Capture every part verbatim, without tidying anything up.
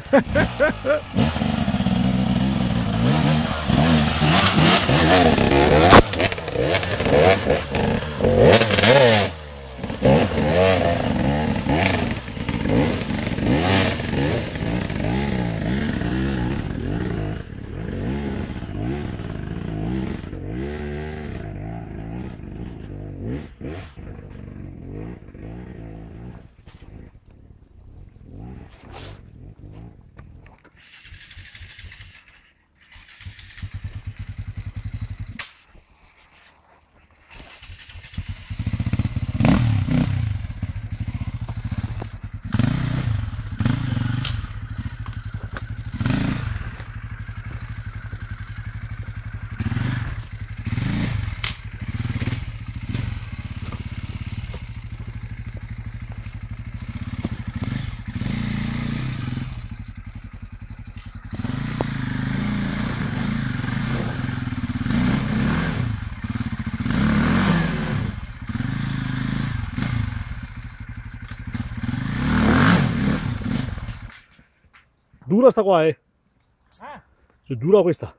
Dura sta qua, eh? Eh? Cioè, dura questa.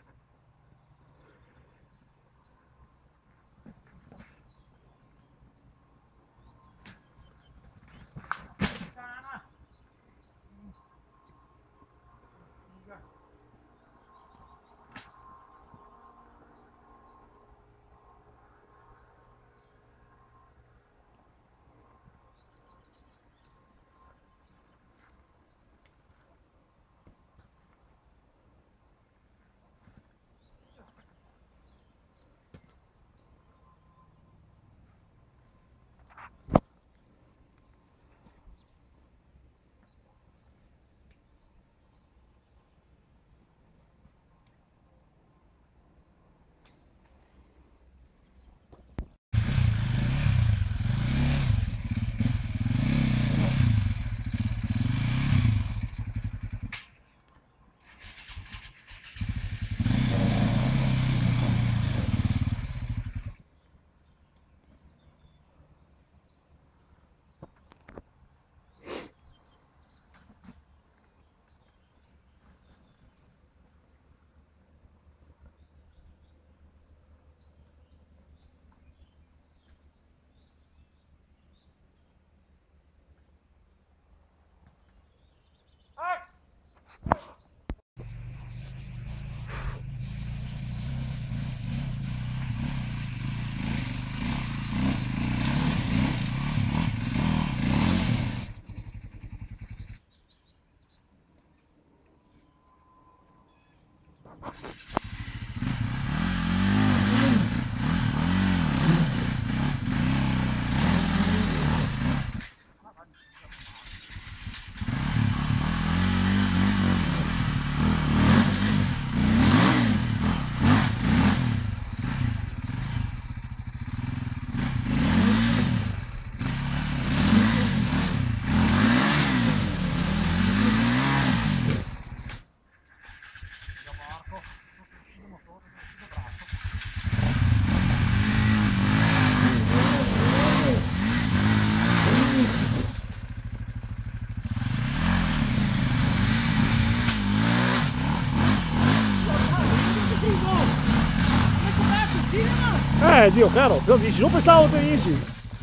Eh, Dio caro, però dici, non pensavo tenissi.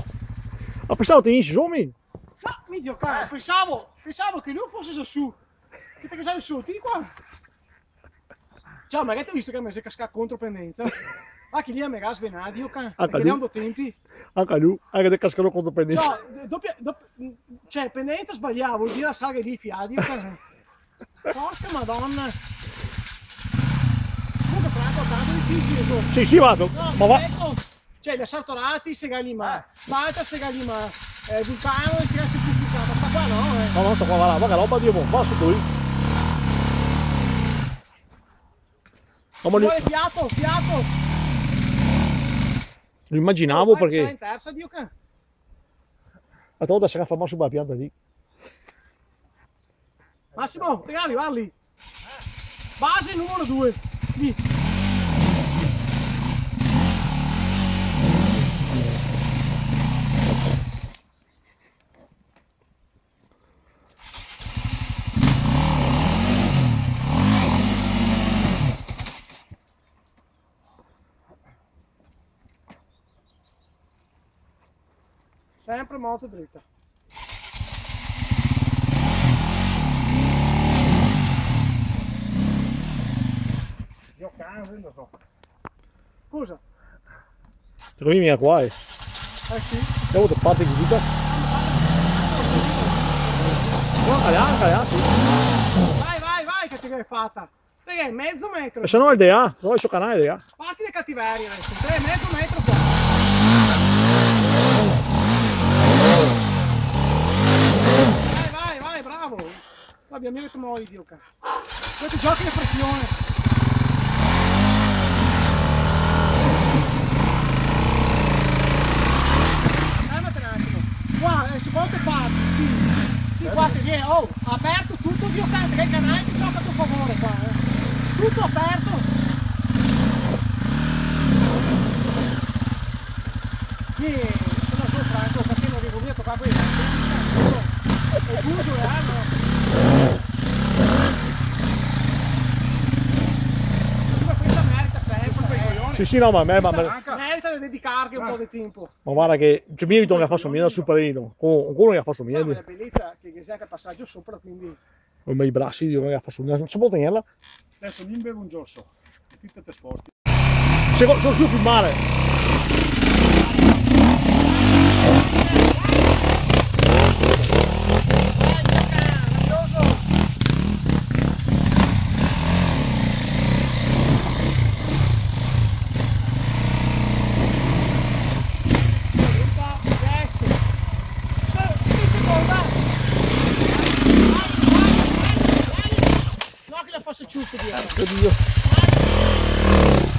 Ma pensavo tenissi, homie. No, mi Dio caro, pensavo, pensavo che lui fosse già su. Che te casale su, tieni qua. Ciao, magari ti ho visto che mi sei cascato contro pendenza. Ah, che lì a me gas venà, Dio caro, perché ne hanno tempi. Anche lui, anche te cascano contro pendenza. No, doppia, doppia, cioè, pendenza sbagliavo, vuol dire la saga lì, fia, Dio caro. Porca madonna. Comunque, Franco, tanto difficile tu. Sì, sì, vado. No, ma va. Ecco, cioè, le Sartorati, Segalima, Malta, Segalima, eh, Vulcano e Sega certificata. Sta qua no, eh. No, no, sta qua, va là, va che roba, Dio, va su lui. Ci vuole fiato, fiato. Lo immaginavo oh, perché... in terza, Dio che... A te da fermare su quella pianta lì. Massimo, regali, valli. Base numero due. Lì. Sempre molto dritta. Io casa, non so. Cosa? Secondo me viene qua, eh. Eh sì. Ho avuto parte chiusa. No, calà, calà, sì. Vai, vai, vai che te l'hai fatta. Te l'hai mezzo metro. E se no il D A, no il suo canale D A. Parti dai cattiverie adesso. Te l'hai mezzo metro qua. Vai, vai, vai, bravo. Vabbè, mi metto molto idiota. Questi giochi di pressione. Qua, su quante parti? Sì, sì, qua che viene, oh, aperto tutto, Dio canta, che il canale ti gioca a tuo favore qua, eh. Tutto aperto. Sì, sono sopra, ecco, perché non arrivo via a toccare quella. È chiuso, eh, no? Questa merita sempre, eh. Sì, sì, no, ma a me, ma me... Merita di dedicargli un po' di tempo. Ma guarda che c'è mio che fa somiglia al superino, con uno che fa somiglia. No, ma la bellezza che c'è anche il passaggio sopra, quindi... Come i bracci di uno che fa somiglia, non si può tenerla. Adesso mi bevo un giosso, tutte te sporti. Sono su filmare. No che la faccio ciuffo di Oddio.